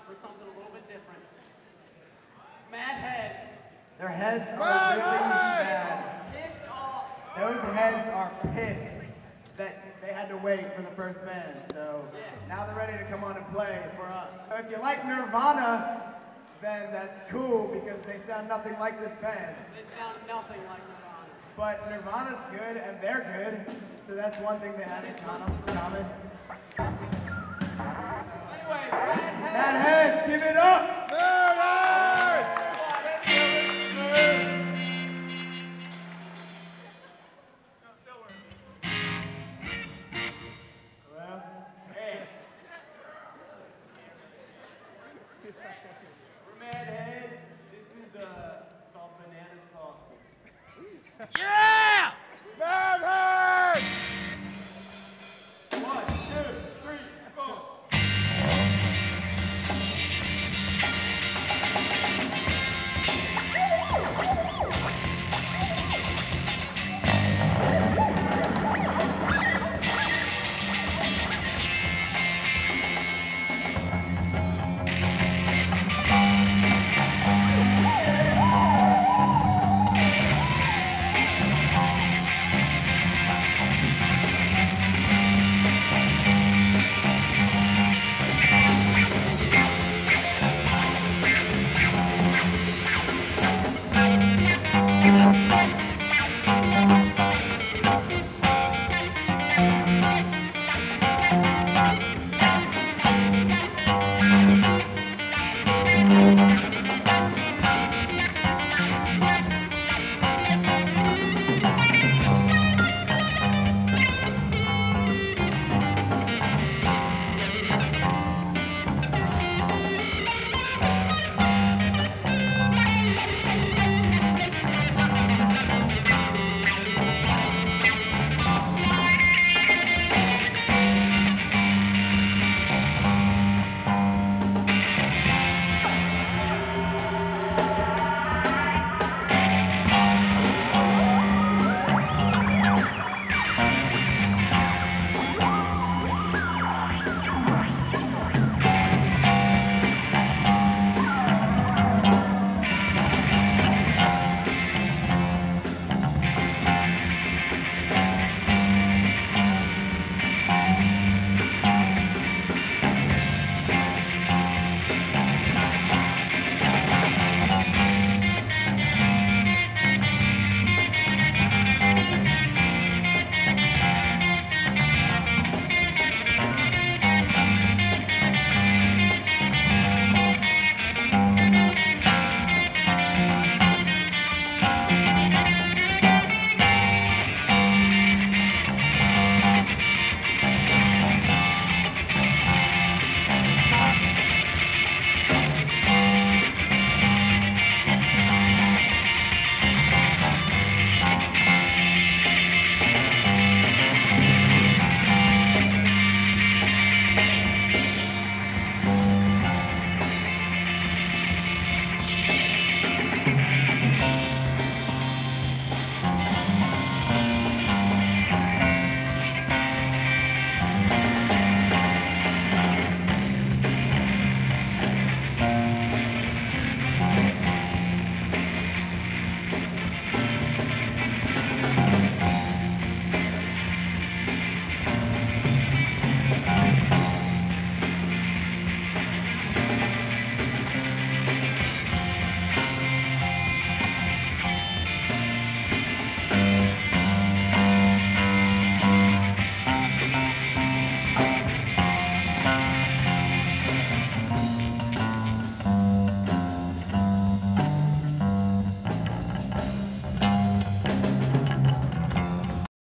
for something a little bit different. Mad heads. Their heads are really bad. Pissed off. Those heads are pissed that they had to wait for the first band, so now they're ready to come on and play for us. So if you like Nirvana, then that's cool because they sound nothing like this band. They sound nothing like Nirvana. But Nirvana's good and they're good, so that's one thing they have in common. Anyways, Mad Mad Heads, give it up! Hey.